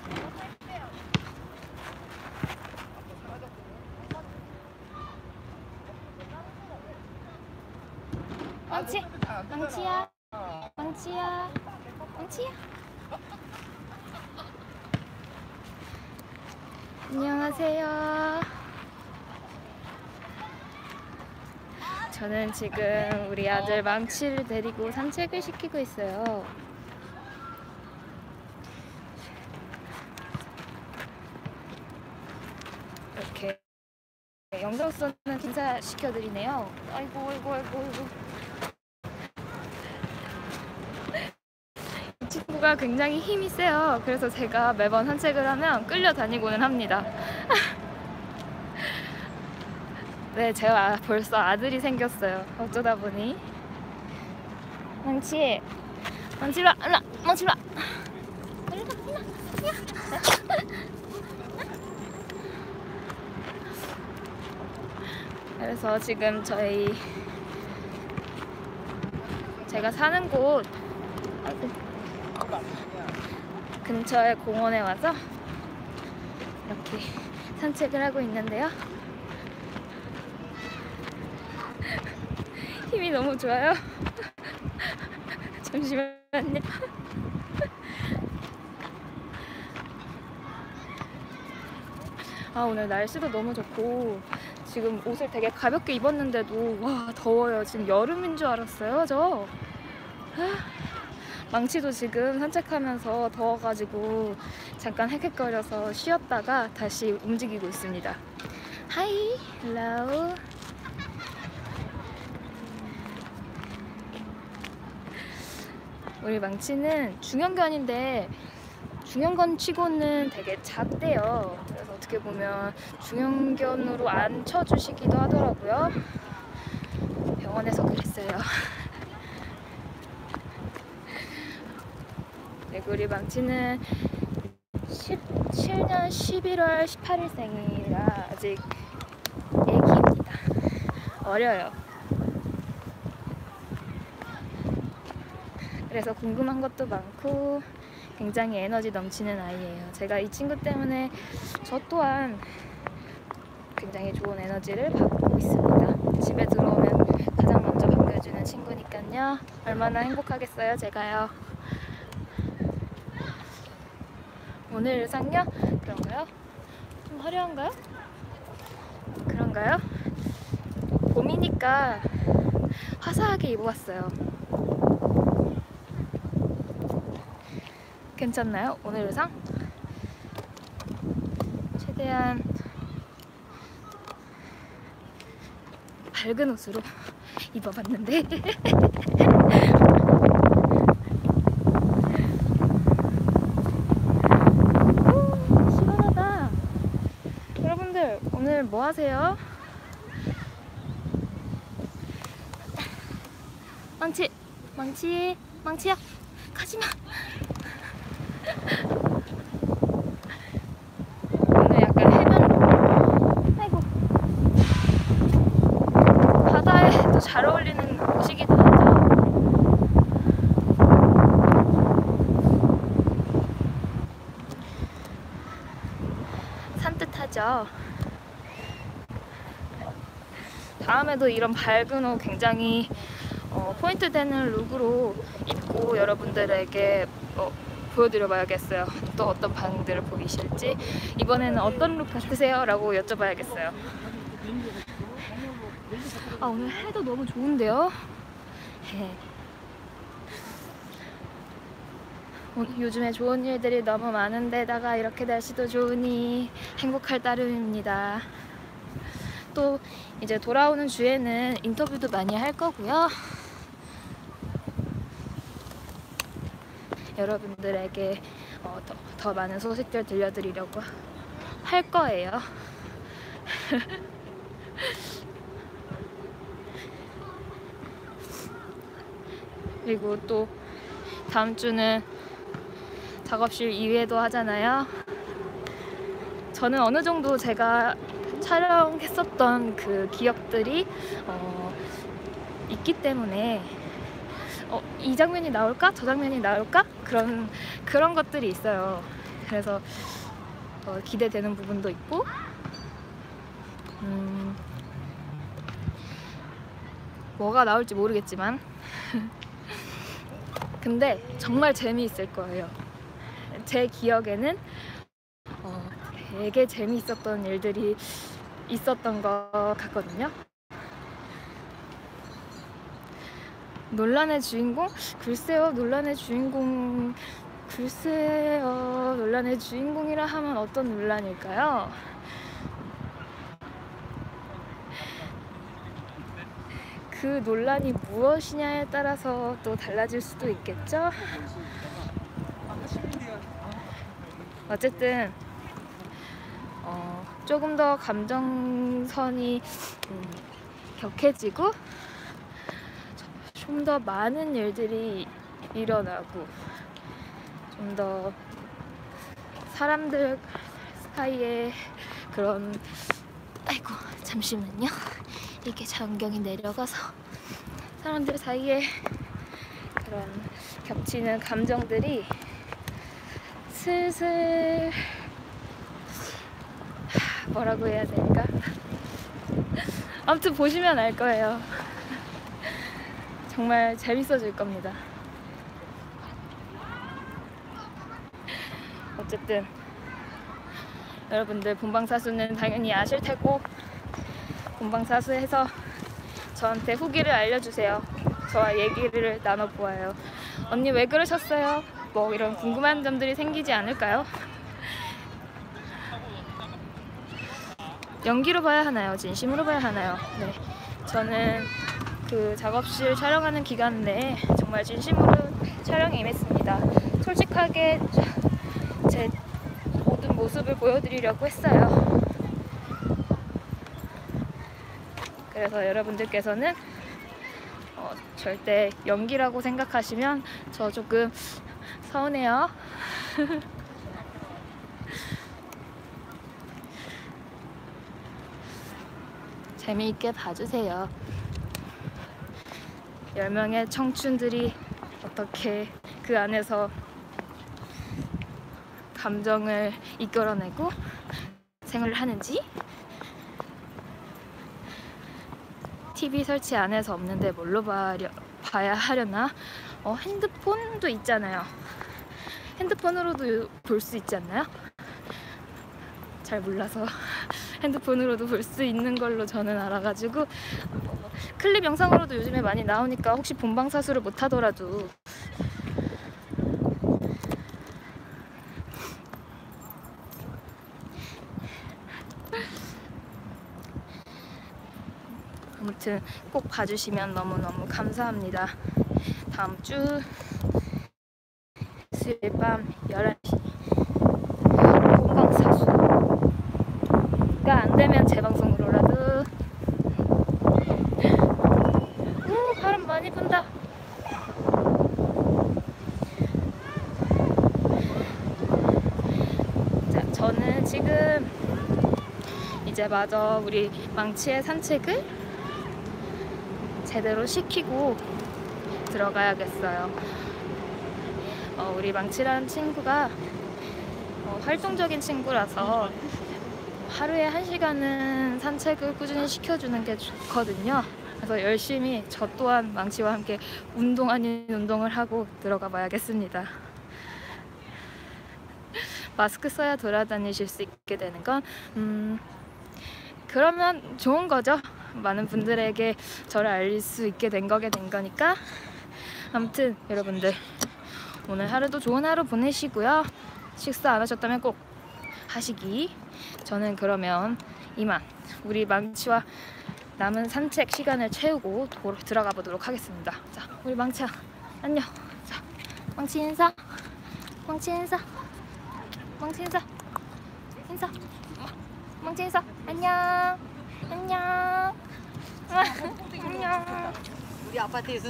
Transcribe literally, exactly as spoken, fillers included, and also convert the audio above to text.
망치! 망치야! 망치야! 망치야! 안녕하세요. 저는 지금 우리 아들 망치를 데리고 산책을 시키고 있어요. 이렇게 영상 쓰는 인사 시켜드리네요. 아이고 아이고 아이고 아이고. 이 친구가 굉장히 힘이 세요. 그래서 제가 매번 산책을 하면 끌려다니고는 합니다. 네, 제가 벌써 아들이 생겼어요. 어쩌다 보니. 망치, 망치 일로 와, 일로 와, 망치 일로 와. 일로 와, 일로 와. 그래서 지금 저희 제가 사는 곳 아이고, 근처의 공원에 와서 이렇게 산책을 하고 있는데요. 힘이 너무 좋아요. 잠시만요. 아, 오늘 날씨도 너무 좋고 지금 옷을 되게 가볍게 입었는데도 와, 더워요. 지금 여름인 줄 알았어요, 저. 망치도 지금 산책하면서 더워가지고 잠깐 헥헥거려서 쉬었다가 다시 움직이고 있습니다. 하이, 헬로. 우리 망치는 중형견인데 중형견 치고는 되게 작대요. 그래서 어떻게 보면 중형견으로 안 쳐주시기도 하더라고요. 병원에서 그랬어요. 네, 우리 망치는 십칠 년 십일월 십팔일생이라 아직 애기입니다. 어려요. 그래서 궁금한 것도 많고 굉장히 에너지 넘치는 아이예요. 제가 이 친구 때문에 저 또한 굉장히 좋은 에너지를 받고 있습니다. 집에 들어오면 가장 먼저 반겨주는 친구니까요. 얼마나 행복하겠어요, 제가요. 오늘 의상요? 그런가요? 좀 화려한가요? 그런가요? 봄이니까 화사하게 입어봤어요. 괜찮나요? 오늘 의상? 최대한 밝은 옷으로 입어봤는데 오, 시원하다. 여러분들 오늘 뭐 하세요? 망치! 망치! 망치야! 가지마! 오늘 약간 해변, 아이고, 바다에 또 잘 어울리는 곳이기도 하죠. 산뜻하죠. 다음에도 이런 밝은 옷 굉장히 어, 포인트 되는 룩으로 입고 여러분들에게 어, 보여드려 봐야겠어요. 또 어떤 반응들을 보이실지. 이번에는 어떤 룩 같으세요? 라고 여쭤봐야겠어요. 아, 오늘 해도 너무 좋은데요? 오늘 요즘에 좋은 일들이 너무 많은데다가 이렇게 날씨도 좋으니 행복할 따름입니다. 또 이제 돌아오는 주에는 인터뷰도 많이 할 거고요. 여러분들에게 어, 더, 더 많은 소식들 들려드리려고 할 거예요. 그리고 또 다음 주는 작업실 이 회도 하잖아요. 저는 어느 정도 제가 촬영했었던 그 기억들이 어, 있기 때문에 어, 이 장면이 나올까? 저 장면이 나올까? 그런 그런 것들이 있어요. 그래서 어, 기대되는 부분도 있고, 음, 뭐가 나올지 모르겠지만 근데 정말 재미있을 거예요. 제 기억에는 어, 되게 재미있었던 일들이 있었던 것 같거든요. 논란의 주인공? 글쎄요, 논란의 주인공... 글쎄요, 논란의 주인공이라 하면 어떤 논란일까요? 그 논란이 무엇이냐에 따라서 또 달라질 수도 있겠죠? 어쨌든 어, 조금 더 감정선이 음, 격해지고 좀 더 많은 일들이 일어나고 좀 더 사람들 사이에 그런 아이고 잠시만요. 이렇게 전경이 내려가서 사람들 사이에 그런 겹치는 감정들이 슬슬 뭐라고 해야 될까? 아무튼 보시면 알 거예요. 정말 재밌어질 겁니다. 어쨌든 여러분들 본방사수는 당연히 아실 테고, 본방사수해서 저한테 후기를 알려주세요. 저와 얘기를 나눠보아요. 언니 왜 그러셨어요? 뭐 이런 궁금한 점들이 생기지 않을까요? 연기로 봐야 하나요? 진심으로 봐야 하나요? 네, 저는 그 작업실 촬영하는 기간 내에 정말 진심으로 촬영에 임했습니다. 솔직하게 제 모든 모습을 보여드리려고 했어요. 그래서 여러분들께서는 어, 절대 연기라고 생각하시면 저 조금 서운해요. 재미있게 봐주세요. 열 명의 청춘들이 어떻게 그 안에서 감정을 이끌어내고 생활을 하는지, 티비 설치 안에서 없는데 뭘로 봐려, 봐야 하려나? 어, 핸드폰도 있잖아요. 핸드폰으로도 볼 수 있지 않나요? 잘 몰라서 핸드폰으로도 볼 수 있는 걸로 저는 알아가지고, 어, 클립 영상으로도 요즘에 많이 나오니까 혹시 본방사수를 못하더라도 아무튼 꼭 봐주시면 너무너무 감사합니다. 다음 주 수요일 밤 열한 시 본방사수가 안되면 재방송으로라도. 오, 바람 많이 분다. 자, 저는 지금 이제 마저 우리 망치의 산책을 제대로 시키고 들어가야겠어요. 어, 우리 망치라는 친구가 어, 활동적인 친구라서 하루에 한 시간은 산책을 꾸준히 시켜주는 게 좋거든요. 그래서 열심히 저 또한 망치와 함께 운동 아닌 운동을 하고 들어가 봐야겠습니다. 마스크 써야 돌아다니실 수 있게 되는 건 음, 그러면 좋은 거죠. 많은 분들에게 저를 알릴 수 있게 된 거게 된 거니까. 아무튼 여러분들 오늘 하루도 좋은 하루 보내시고요. 식사 안 하셨다면 꼭 하시기. 저는 그러면 이만 우리 망치와 남은 산책 시간을 채우고 도, 들어가 보도록 하겠습니다. 자, 우리 망치야 안녕. 자, 망치 인사. 망치 인사. 망치 인사. 인사. 망치 인사. 안녕. 안녕. 안녕. 우리 아파트에서